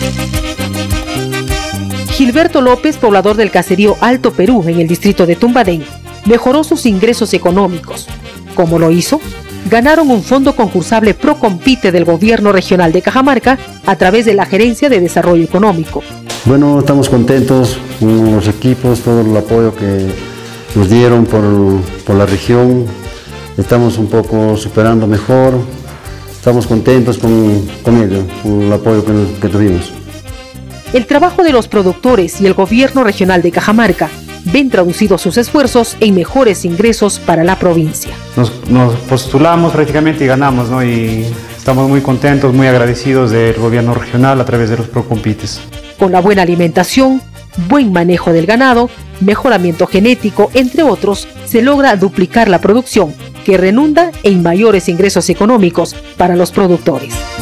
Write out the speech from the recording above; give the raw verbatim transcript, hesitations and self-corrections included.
Gilberto López, poblador del caserío Alto Perú, en el distrito de Tumbadén, mejoró sus ingresos económicos. ¿Cómo lo hizo? Ganaron un fondo concursable Procompite del gobierno regional de Cajamarca a través de la Gerencia de Desarrollo Económico. Bueno, estamos contentos con los equipos, todo el apoyo que nos dieron por, por la región. Estamos un poco superando mejor, estamos contentos con, con ello, con el apoyo que, que tuvimos. El trabajo de los productores y el gobierno regional de Cajamarca ven traducidos sus esfuerzos en mejores ingresos para la provincia. Nos, nos postulamos prácticamente y ganamos, ¿no? Y estamos muy contentos, muy agradecidos del gobierno regional a través de los Procompites. Con la buena alimentación, buen manejo del ganado, mejoramiento genético, entre otros, se logra duplicar la producción, que redunda en mayores ingresos económicos para los productores.